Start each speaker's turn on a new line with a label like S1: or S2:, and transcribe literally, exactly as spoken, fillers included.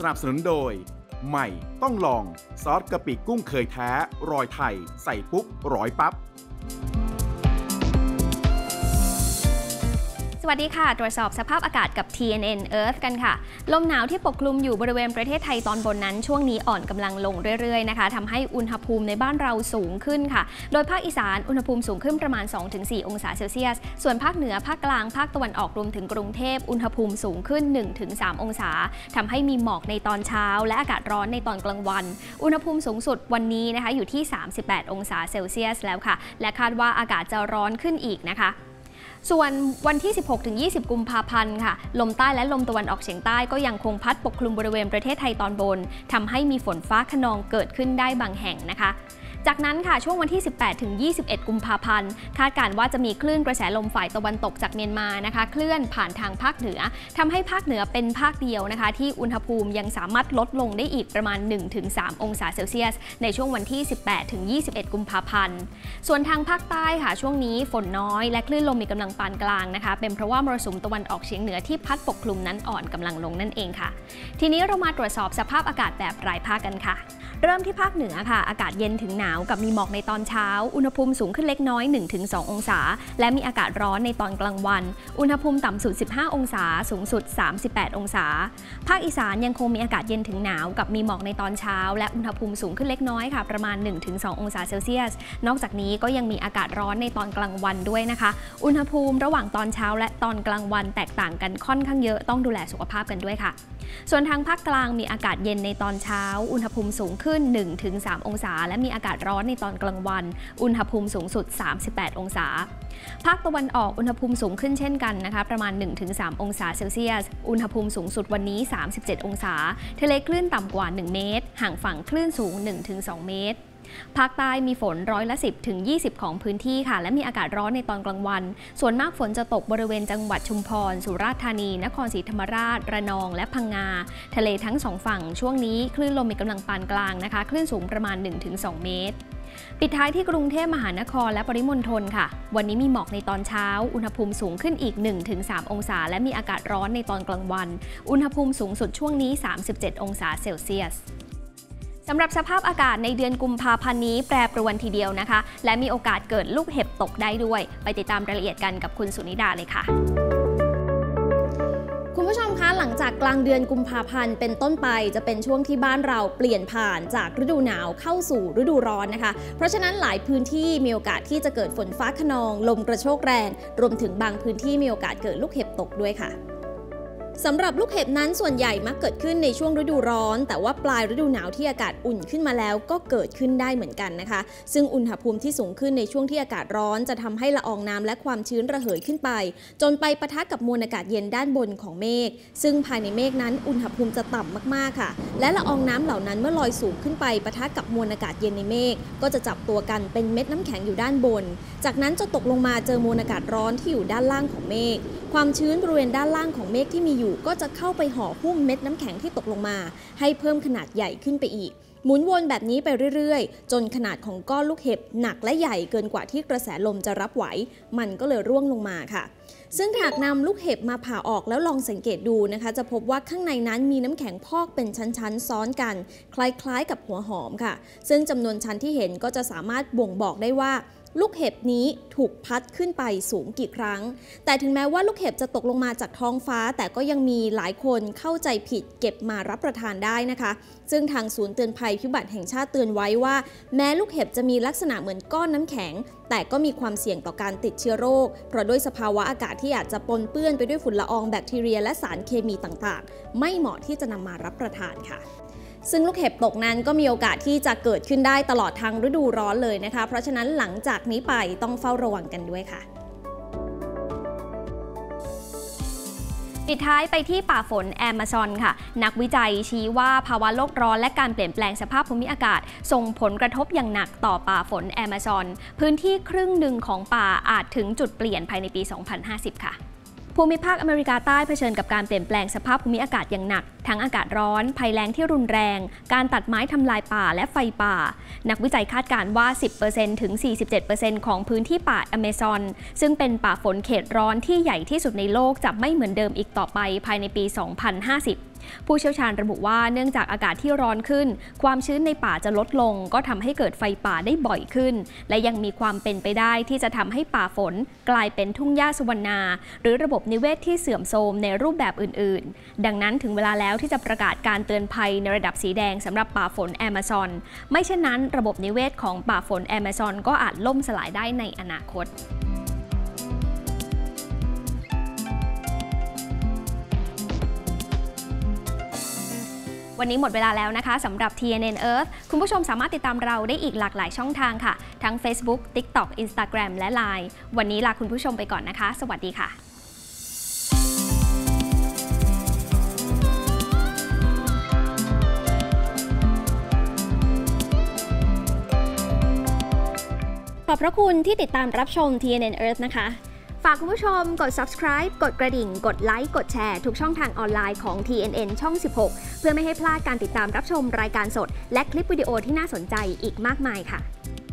S1: นับสนุนโดยใหม่ต้องลองซอสกะปิกุ้งเคยแท้รอยไทยใส่ปุ๊บร้อยปั๊บ
S2: สวัสดีค่ะตรวจสอบสภาพอากาศกับ ที เอ็น เอ็น Earth กันค่ะลมหนาวที่ปกคลุมอยู่บริเวณประเทศไทยตอนบนนั้นช่วงนี้อ่อนกำลังลงเรื่อยๆนะคะทำให้อุณหภูมิในบ้านเราสูงขึ้นค่ะโดยภาคอีสานอุณหภูมิสูงขึ้นประมาณ สองถึงสี่ องศาเซลเซียสส่วนภาคเหนือภาคกลางภาคตะวันออกรวมถึงกรุงเทพอุณหภูมิสูงขึ้น หนึ่งถึงสาม องศาทำให้มีหมอกในตอนเช้าและอากาศร้อนในตอนกลางวันอุณหภูมิสูงสุดวันนี้นะคะอยู่ที่สามสิบแปดองศาเซลเซียสแล้วค่ะและคาดว่าอากาศจะร้อนขึ้นอีกนะคะส่วนวันที่ สิบหกถึงยี่สิบ กุมภาพันธ์ค่ะลมใต้และลมตะวันออกเฉียงใต้ก็ยังคงพัดปกคลุมบริเวณประเทศไทยตอนบนทำให้มีฝนฟ้าคะนองเกิดขึ้นได้บางแห่งนะคะจากนั้นค่ะช่วงวันที่ สิบแปดถึงยี่สิบเอ็ด กุมภาพันธ์คาดการณ์ว่าจะมีคลื่นกระแสลมฝ่ายตะวันตกจากเมียนมานะคะเคลื่อนผ่านทางภาคเหนือทำให้ภาคเหนือเป็นภาคเดียวนะคะที่อุณหภูมิยังสามารถลดลงได้อีกประมาณ หนึ่งถึงสาม องศาเซลเซียสในช่วงวันที่ สิบแปดถึงยี่สิบเอ็ด กุมภาพันธ์ส่วนทางภาคใต้ค่ะช่วงนี้ฝนน้อยและคลื่นลมมีกำลังปานกลางนะคะเป็นเพราะว่ามรสุมตะวันออกเฉียงเหนือที่พัดปกคลุมนั้นอ่อนกำลังลงนั่นเองค่ะทีนี้เรามาตรวจสอบสภาพอากาศแบบรายภาคกันค่ะเริ่มที่ภาคเหนือค่ะอากาศเย็นถึงหนาวกับมีหมอกในตอนเช้าอุณหภูมิสูงขึ้นเล็กน้อย หนึ่งถึงสอง องศาและมีอากาศร้อนในตอนกลางวันอุณหภูมิต่ำสุดสิบห้าองศาสูงสุดสามสิบแปดองศาภาคอีสานยังคงมีอากาศเย็นถึงหนาวกับมีหมอกในตอนเช้าและอุณหภูมิสูงขึ้นเล็กน้อยค่ะประมาณ หนึ่งถึงสอง องศาเซลเซียสนอกจากนี้ก็ยังมีอากาศร้อนในตอนกลางวันด้วยนะคะอุณหภูมิระหว่างตอนเช้าและตอนกลางวันแตกต่างกันค่อนข้างเยอะต้องดูแลสุขภาพกันด้วยค่ะส่วนทางภาคกลางมีอากาศเย็นในตอนเช้าอุณหภูมิสูงขึ้น หนึ่งถึงสาม องศาและมีอากาศร้อนในตอนกลางวันอุณหภูมิสูงสุดสามสิบแปดองศาภาคตะวันออกอุณหภูมิสูงขึ้นเช่นกันนะคะประมาณ หนึ่งถึงสาม องศาเซลเซียสอุณหภูมิสูงสุดวันนี้สามสิบเจ็ดองศาทะเลคลื่นต่ำกว่าหนึ่งเมตรห่างฝั่งคลื่นสูง หนึ่งถึงสอง เมตรภาคใต้มีฝนร้อยละสิบถึงยี่สิบของพื้นที่ค่ะและมีอากาศร้อนในตอนกลางวันส่วนมากฝนจะตกบริเวณจังหวัดชุมพรสุราษฎร์ธานีนครศรีธรรมราชระนองและพังงาทะเลทั้งสองฝั่งช่วงนี้คลื่นลมมีกำลังปานกลางนะคะคลื่นสูงประมาณ หนึ่งถึงสอง เมตรปิดท้ายที่กรุงเทพมหานครและปริมณฑลค่ะวันนี้มีหมอกในตอนเช้าอุณหภูมิสูงขึ้นอีก หนึ่งถึงสาม องศาและมีอากาศร้อนในตอนกลางวันอุณหภูมิสูงสุดช่วงนี้สามสิบเจ็ดองศาเซลเซียสสำหรับสภาพอากาศในเดือนกุมภาพันธ์นี้แปรปรวนทีเดียวนะคะและมีโอกาสเกิดลูกเห็บตกได้ด้วยไปติดตามรายละเอียดกันกับคุณสุนิดาเลยค่ะคุณผู้ชมคะหลังจากกลางเดือนกุมภาพันธ์เป็นต้นไปจะเป็นช่วงที่บ้านเราเปลี่ยนผ่านจากฤดูหนาวเข้าสู่ฤดูร้อนนะคะเพราะฉะนั้นหลายพื้นที่มีโอกาสที่จะเกิดฝนฟ้าคะนองลมกระโชกแรงรวมถึงบางพื้นที่มีโอกาสเกิดลูกเห็บตกด้วยค่ะสำหรับลูกเห็บนั้นส่วนใหญ่มักเกิดขึ้นในช่วงฤดูร้อนแต่ว่าปลายฤดูหนาวที่อากาศอุ่นขึ้นมาแล้วก็เกิดขึ้นได้เหมือนกันนะคะซึ่งอุณหภูมิที่สูงขึ้นในช่วงที่อากาศร้อนจะทำให้ละอองน้ำและความชื้นระเหยขึ้นไปจนไปปะทะกับมวลอากาศเย็นด้านบนของเมฆซึ่งภายในเมฆนั้นอุณหภูมิจะต่ำมากๆค่ะและละอองน้ำเหล่านั้นเมื่อลอยสูงขึ้นไปปะทะกับมวลอากาศเย็นในเมฆก็จะจับตัวกันเป็นเม็ดน้ำแข็งอยู่ด้านบนจากนั้นจะตกลงมาเจอมวลอากาศร้อนที่อยู่ด้านล่างของเมฆความชื้นบริเวณด้านล่างของเมฆที่มีอยู่ก็จะเข้าไปห่อหุ้มเม็ดน้ำแข็งที่ตกลงมาให้เพิ่มขนาดใหญ่ขึ้นไปอีกหมุนวนแบบนี้ไปเรื่อยๆจนขนาดของก้อนลูกเห็บหนักและใหญ่เกินกว่าที่กระแสลมจะรับไหวมันก็เลยร่วงลงมาค่ะซึ่งหากนำลูกเห็บมาผ่าออกแล้วลองสังเกตดูนะคะจะพบว่าข้างในนั้นมีน้ำแข็งพอกเป็นชั้นๆซ้อนกันคล้ายๆกับหัวหอมค่ะซึ่งจำนวนชั้นที่เห็นก็จะสามารถบ่งบอกได้ว่าลูกเห็บนี้ถูกพัดขึ้นไปสูงกี่ครั้งแต่ถึงแม้ว่าลูกเห็บจะตกลงมาจากท้องฟ้าแต่ก็ยังมีหลายคนเข้าใจผิดเก็บมารับประทานได้นะคะซึ่งทางศูนย์เตือนภัยพิบัติแห่งชาติเตือนไว้ว่าแม้ลูกเห็บจะมีลักษณะเหมือนก้อนน้ำแข็งแต่ก็มีความเสี่ยงต่อการติดเชื้อโรคเพราะด้วยสภาวะอากาศที่อาจจะปนเปื้อนไปด้วยฝุ่นละอองแบคทีเรียและสารเคมีต่างๆไม่เหมาะที่จะนำมารับประทานค่ะซึ่งลูกเห็บตกนั้นก็มีโอกาสที่จะเกิดขึ้นได้ตลอดทั้งฤดูร้อนเลยนะคะเพราะฉะนั้นหลังจากนี้ไปต้องเฝ้าระวังกันด้วยค่ะปิดท้ายไปที่ป่าฝนแอมะซอนค่ะนักวิจัยชี้ว่าภาวะโลกร้อนและการเปลี่ยนแปลงสภาพภูมิอากาศส่งผลกระทบอย่างหนักต่อป่าฝนแอมะซอนพื้นที่ครึ่งหนึ่งของป่าอาจถึงจุดเปลี่ยนภายในปี สองพันห้าสิบ ค่ะ ภูมิภาคอเมริกาใต้เผชิญกับการเปลี่ยนแปลงสภาพภูมิอากาศอย่างหนักทั้งอากาศร้อนภัยแล้งที่รุนแรงการตัดไม้ทำลายป่าและไฟป่านักวิจัยคาดการณ์ว่า สิบเปอร์เซ็นต์ ถึง สี่สิบเจ็ดเปอร์เซ็นต์ ของพื้นที่ป่าอเมซอนซึ่งเป็นป่าฝนเขตร้อนที่ใหญ่ที่สุดในโลกจะไม่เหมือนเดิมอีกต่อไปภายในปี สองพันห้าสิบผู้เชี่ยวชาญระบุว่าเนื่องจากอากาศที่ร้อนขึ้นความชื้นในป่าจะลดลงก็ทำให้เกิดไฟป่าได้บ่อยขึ้นและยังมีความเป็นไปได้ที่จะทำให้ป่าฝนกลายเป็นทุ่งหญ้าสุวรรณาหรือระบบนิเวศที่เสื่อมโทรมในรูปแบบอื่นๆดังนั้นถึงเวลาแล้วที่จะประกาศการเตือนภัยในระดับสีแดงสำหรับป่าฝนแอมะซอนไม่เช่นนั้นระบบนิเวศของป่าฝนแอมะซอนก็อาจล่มสลายได้ในอนาคตวันนี้หมดเวลาแล้วนะคะสำหรับ ที เอ็น เอ็น Earth คุณผู้ชมสามารถติดตามเราได้อีกหลากหลายช่องทางค่ะทั้ง Facebook, TikTok, Instagram และ ไลน์ วันนี้ลาคุณผู้ชมไปก่อนนะคะสวัสดีค่ะขอบพระคุณที่ติดตามรับชม ที เอ็น เอ็น Earth นะคะฝากคุณผู้ชมกด Subscribe กดกระดิ่งกดไลค์กดแชร์ทุกช่องทางออนไลน์ของ ที เอ็น เอ็น ช่อง สิบหกเพื่อไม่ให้พลาดการติดตามรับชมรายการสดและคลิปวิดีโอที่น่าสนใจอีกมากมายค่ะ